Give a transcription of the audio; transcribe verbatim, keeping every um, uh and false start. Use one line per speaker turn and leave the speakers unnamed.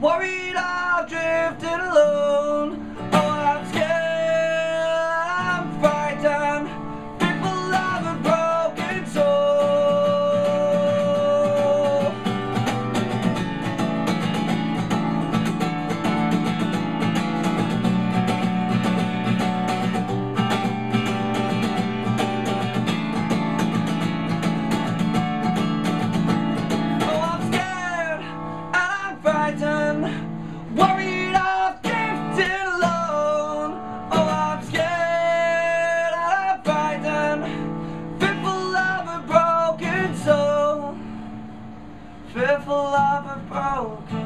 worried I've drifted alone. Oh, I'm scared, I'm frightened, people have a broken soul. Oh, I'm scared and I'm frightened, worried I've drifted alone. Oh, I'm scared and I'm frightened, fearful of a broken soul, fearful of a broken